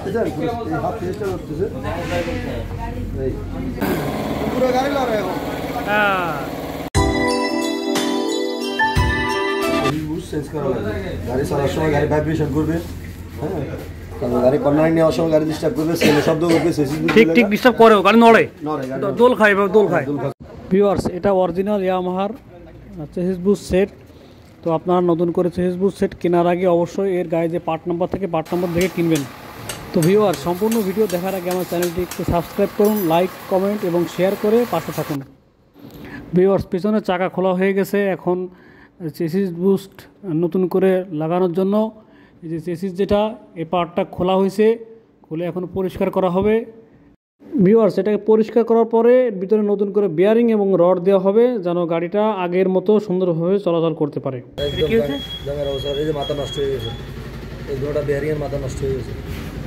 গাড়ি চালার সময় গাড়ি ভাইব্রেশন করবে, হ্যাঁ, গাড়ি কর্নারিং নেওয়ার সময় গাড়ি ডিস্টার্ব করবে, সেলে শব্দ করবে, ঠিক ঠিক ডিস্টার্ব করে, গাড়ি নড়ে, দোল খায়, দোল খায়। ভিউয়ার্স, এটা অরিজিনাল ইয়ামাহার চেসিস বুস্ট সেট। তো আপনারা নতুন করে চেসিস বুস্ট সেট কেনার আগে অবশ্যই এর গায়ে যে পার্ট নাম্বার থেকে পার্ট নাম্বার দেখে কিনবেন। তো ভিউয়ার্স, সম্পূর্ণ ভিডিও দেখার আগে আমার চ্যানেলটি একটু সাবস্ক্রাইব করুন, লাইক, কমেন্ট এবং শেয়ার করে পাশে থাকুন। ভিউয়ার্স, পিছনে চাকা খোলা হয়ে গেছে, এখন চেসিস বুস্ট নতুন করে লাগানোর জন্য এই যে চেসিস যেটা এই পার্টটা খোলা হয়েছে, খুলে এখন পরিষ্কার করা হবে। ভিউয়ার্স, এটাকে পরিষ্কার করার পরে ভিতরে নতুন করে বেয়ারিং এবং রড দেওয়া হবে, যেন গাড়িটা আগের মতো সুন্দরভাবে চলাচল করতে পারে। মাথা নষ্ট হয়ে গেছে, এই দুটো বেয়ারিং এর মাথা নষ্ট হয়ে গেছে,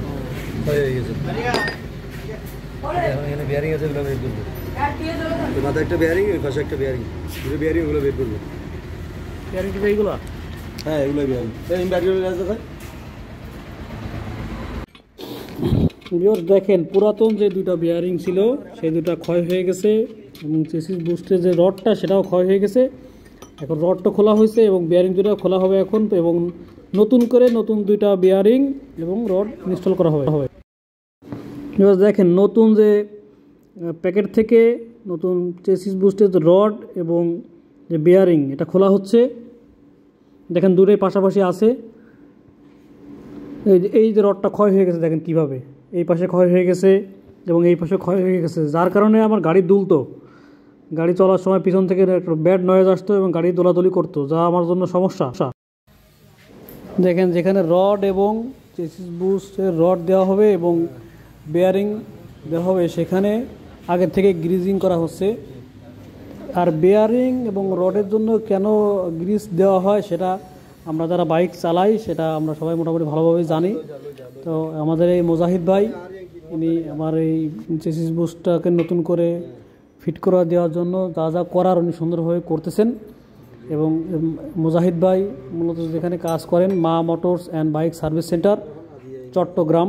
এখানে বেয়ারিং আছে, ওগুলো বের করবো। মাথা একটা বেয়ারিং, ওই পাশে একটা বেয়ারিং, দুটো বেয়ারিং, ওগুলো বের করবো। বেয়ারিং এইগুলো, হ্যাঁ, এগুলো বেয়ারিং। ভিউয়ার্স, দেখেন পুরাতন যে দুটো বেয়ারিং ছিল সেই দুটো ক্ষয় হয়ে গেছে এবং চেসিস বুস্টের যে রডটা সেটাও ক্ষয় হয়ে গেছে। এখন রডটা খোলা হয়েছে এবং বেয়ারিং দুটো খোলা হবে এখন, এবং নতুন করে নতুন দুইটা বেয়ারিং এবং রড ইনস্টল করা হবে। ভিউয়ার্স, দেখেন নতুন যে প্যাকেট থেকে নতুন চেসিস বুস্টের রড এবং যে বেয়ারিং এটা খোলা হচ্ছে। দেখেন দুটোই পাশাপাশি আছে। এই যে রডটা ক্ষয় হয়ে গেছে, দেখেন কিভাবে এই পাশে ক্ষয় হয়ে গেছে এবং এই পাশে ক্ষয় হয়ে গেছে, যার কারণে আমার গাড়ি দুলতো, গাড়ি চলার সময় পিছন থেকে একটা ব্যাড নয়েজ আসতো এবং গাড়ি দোলাদুলি করতো, যা আমার জন্য সমস্যা। দেখেন যেখানে রড এবং চেসিস বুস্টের রড দেওয়া হবে এবং বেয়ারিং দেওয়া হবে, সেখানে আগের থেকে গ্রিজিং করা হচ্ছে। আর বেয়ারিং এবং রডের জন্য কেন গ্রিস দেওয়া হয় সেটা আমরা যারা বাইক চালাই সেটা আমরা সবাই মোটামুটি ভালোভাবে জানি। তো আমাদের এই মুজাহিদ ভাই, উনি আমার এই চেসিস বুস্টটাকে নতুন করে ফিট করে দেওয়ার জন্য যা যা করার উনি সুন্দরভাবে করতেছেন। এবং মুজাহিদ ভাই মূলত যেখানে কাজ করেন Maa motors and bike service centre, Chittagong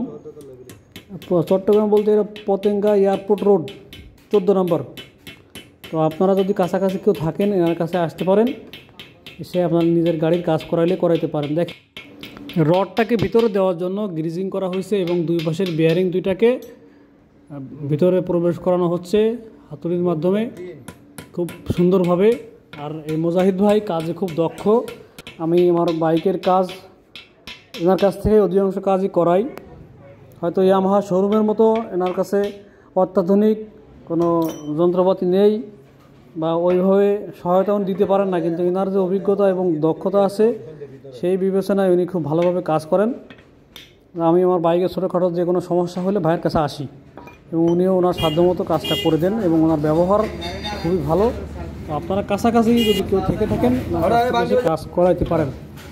বলতে এটা পতেঙ্গা এয়ারপোর্ট রোড 14 নম্বর। তো আপনারা যদি কাছাকাছি কেউ থাকেন এনার কাছে আসতে পারেন, এসে আপনার নিজের গাড়ির কাজ করাইতে পারেন। দেখেন রডটাকে ভিতরে দেওয়ার জন্য গ্রিজিং করা হয়েছে এবং দুই পাশের বেয়ারিং দুইটাকে ভিতরে প্রবেশ করানো হচ্ছে হাতুড়ির মাধ্যমে খুব সুন্দরভাবে। আর এই মুজাহিদ ভাই কাজে খুব দক্ষ, আমি আমার বাইকের কাজ এনার কাছ থেকে অধিকাংশ কাজই করাই। হয়তো ইয়ামাহা শোরুমের মতো এনার কাছে অত্যাধুনিক কোনো যন্ত্রপাতি নেই বা ওইভাবে সহায়তাও দিতে পারেন না, কিন্তু এনার যে অভিজ্ঞতা এবং দক্ষতা আছে সেই বিবেচনায় উনি খুব ভালোভাবে কাজ করেন। আমি আমার বাইকের ছোটোখাটো যে কোনো সমস্যা হলে ভাইয়ের কাছে আসি এবং উনিও ওনার সাধ্যমতো কাজটা করে দেন এবং ওনার ব্যবহার খুবই ভালো। আপনারা কাছাকাছি যদি কেউ থেকে থাকেন কাজ করাইতে পারেন।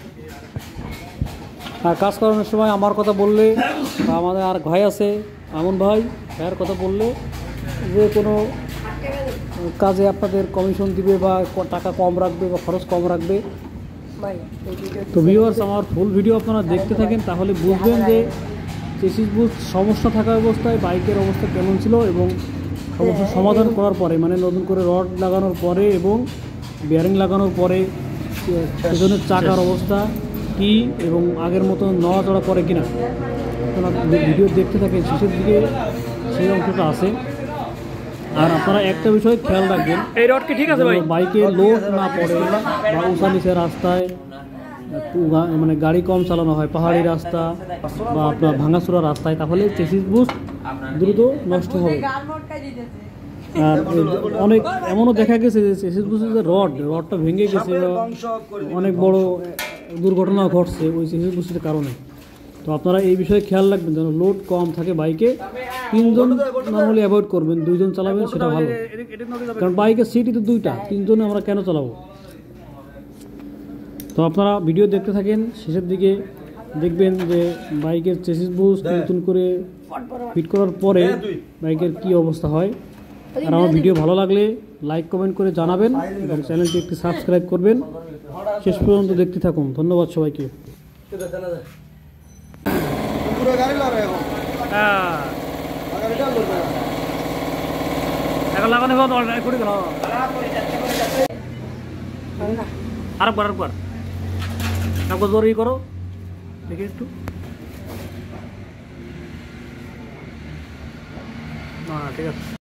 আর কাজ করানোর সময় আমার কথা বললে বা আমাদের আর ভাই আছে আমন ভাই, ভাইয়ের কথা বললে যে কোনো কাজে আপনাদের কমিশন দিবে বা টাকা কম রাখবে বা খরচ কম রাখবে। তো ভিউয়ার্স, আমার ফুল ভিডিও আপনারা দেখতে থাকেন, তাহলে বুঝবেন যে চেসিস বুস্ট সমস্যা থাকা অবস্থায় বাইকের অবস্থা কেমন ছিল এবং সমস্যার সমাধান করার পরে, মানে নতুন করে রড লাগানোর পরে এবং বেয়ারিং লাগানোর পরে পেছনের চাকার অবস্থা কী এবং আগের মতো নড়াচড়া করে কিনা আপনারা ভিডিও দেখতে থাকেন, শেষের দিকে সেই অংশটা আছে। আর আপনারা একটা বিষয় খেয়াল রাখবেন, এই রড কি ঠিক আছে ভাই, বাইকে লোড না পড়ে বা উঁচা নিচে রাস্তায় মানে গাড়ি কম চালানো হয়, পাহাড়ি রাস্তা বা আপনার ভাঙাচোরা রাস্তায়, তাহলে চেসিস বুস্ট দ্রুত নষ্ট হবে। আর অনেক এমনও দেখা গেছে যে চেসিস বুস্টের যে রডটা ভেঙে গেছে বা অনেক বড় দুর্ঘটনা ঘটছে ওই চেসিস বুস্টের কারণে। তো আপনারা এই বিষয়ে খেয়াল রাখবেন যেন লোড কম থাকে বাইকে। 3 জন নর্মালি অ্যাভয়েড করবেন, 2 জন চালাবেন সেটা ভালো, কারণ বাইকের সিটই তো 2টা, 3 জনে আমরা কেন চালাবো। তো আপনারা ভিডিও দেখতে থাকেন, শেষের দিকে দেখবেন যে বাইকের চেসিস বুস্ট নতুন করে ফিট করার পরে বাইকের কি অবস্থা হয়। আর আমার ভিডিও ভালো লাগলে লাইক কমেন্ট করে জানাবেন এবং চ্যানেলটি একটু সাবস্ক্রাইব করবেন। শেষ পর্যন্ত দেখতে থাকুন। ধন্যবাদ সবাইকে। पूरा गाड़ी ला रहे हो। হ্যাঁ এখন লাগানো কুড়ি গেল আরেকবার জোরই করো দেখি একটু না ঠিক আছে